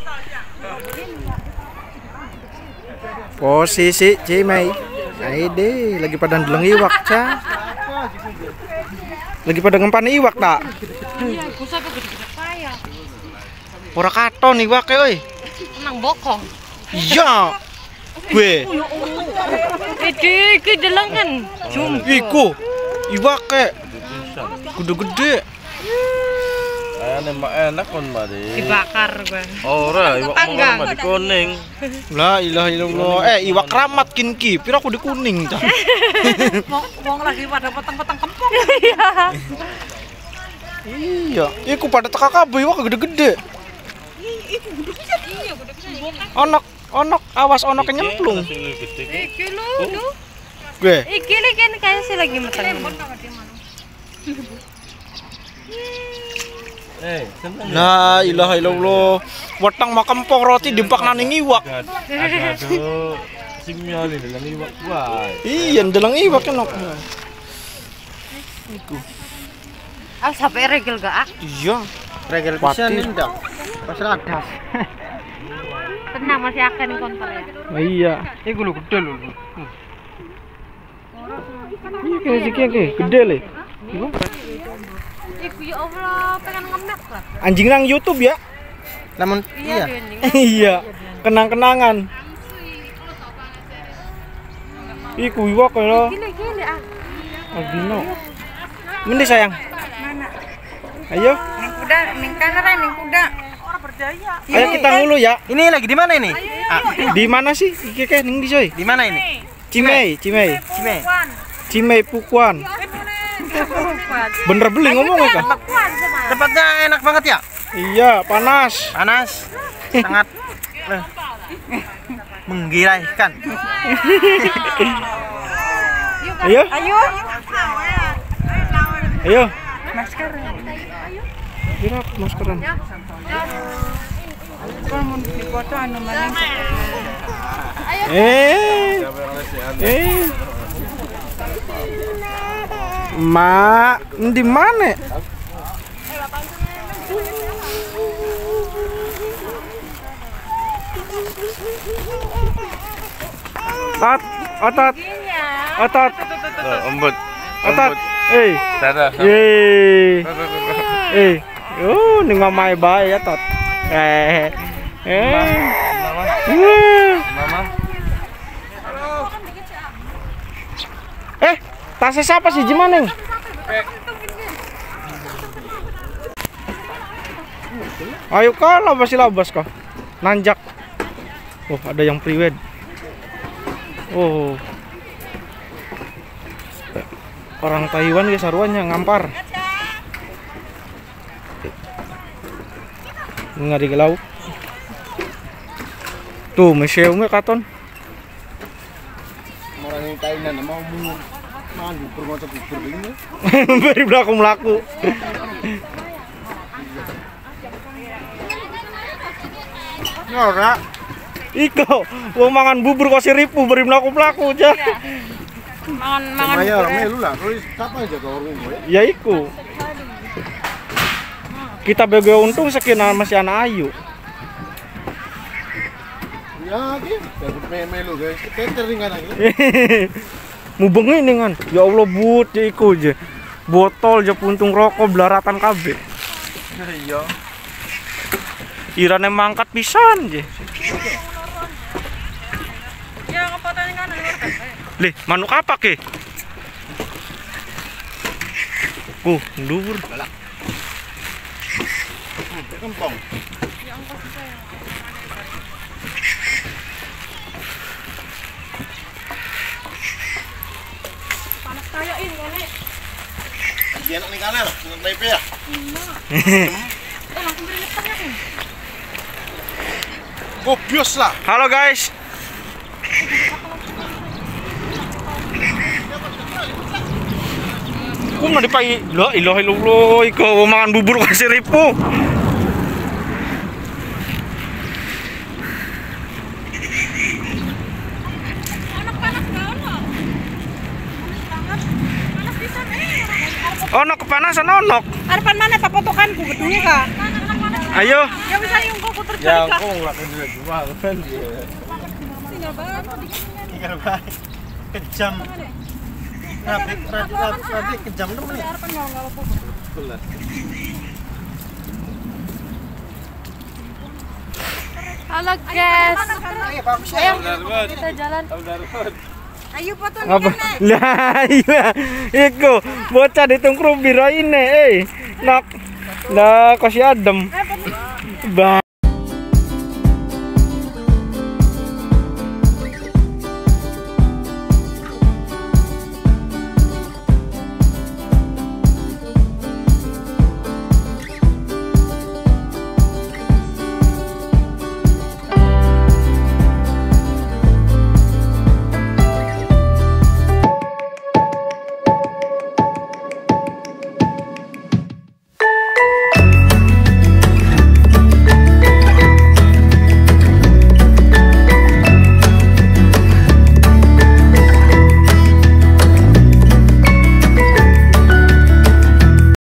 Posisi Cimei. Aide lagi pada ndeleng iwak, Ca. Lagi pada ngempan iwak, tak? Iya, pusat gede-gede kaya. Ora katon iwak e, oi. Nang bokong. Iya. Gue. Iki delengan. Iku. Iwak e. Gede-gede. Enak kon mari. Dibakar gua. Ora, iwak mau di kuning. La ilaha illallah. Iwak keramat kinki, pira aku di kuning, Ca. Wong lagi pada potong-potong kempong. Iya, iku pada teka kabeh iwak gede-gede. Onok, awas onok nyemplung. Iki lho. Gue. Iki kan kayak lagi meteng. La ilaha illallah. Wetang makempong roti dimpak naning iwak. Aduh. Sing nyali dalam iwak wae. Iya, ndeleng iwak enok. Iku. Sampai regel gak? Iya. Regel bisa ndak. Pas ladas. Tenang masih akan konter ya. Iya. Iku lho gede lho. Iya kayak gede le. Iku ya Allah, pengen ngemek lah. Anjing nang YouTube ya. Namun iya. Iya. Kenang-kenangan. Iku iwak lho. Gini ah. Albino. Mending sayang. Mana? Ayo. Ning kuda, ning kamera, ning kuda. Orang berdaya. Ayo kita ngulu ya. Ini lagi di mana ini? Di mana sih? Iki kayak ning di coy. Di mana ini? Cimei. Cimei Pukuan. Bener beli ngomong ya, Kak? Tempatnya enak banget ya? Iya, panas. Panas. Sangat menggiraikan. Ayo. Ayo. Masker. Kira maskeran. Kalau mau dipoto anu maning. Mak, di mana? Otot. Ombut. Otot. Dadah. Ning ngomai bae ya, Tot. Mama. Tasnya siapa sih Jimaneng? Ayo kah, labas kah? Nanjak. Oh, ada yang priwed. Oh. Orang Taiwan guys, saruannya ngampar. Nggak digelau. Tuh, meseumnya katon. Orang yang Thailand mau mangan bubur macam bubur ini. Beri melaku. Ora. Iko, wong mangan bubur kok siripu beri melaku aja. Mangan Maya melu lah, terus siapa aja ke orang Ya iku. Kita bego untung sekian masih anak ayu. Ya, melu guys. Catering kan lagi. Mubeng ini kan. Ya Allah but ya iku aja. Botol aja puntung rokok belaratan kabeh. Iya. Irane mangkat pisan aja. Ya ngepotong kan. Lih, manuk apa ke? Ndur. Kempong. Panas kayak ini kan. Dia enak nih kanal, dengan tempe ya. Langsung beri tengah nih. Gobios lah. Halo guys. Kok nggak dipai? La ilaha illallah, iko mangan bubur kok siripu. Ono kepanasan onok. Harapan mana papotokanku gedungnya kak? Ayo. Ya bisa yung kuku Ya terjadi. aku ngelakuin juga cuma kan. Tinggal banget. Tinggal baik. Kejam. Rapi kejam temen nih. Halo guys. Ayo Darman. kita jalan. Darman. Ayo foto Apa? Lah iya. Iku bocah ditungkru biro ini. Nak. Lah kasih adem. Bang.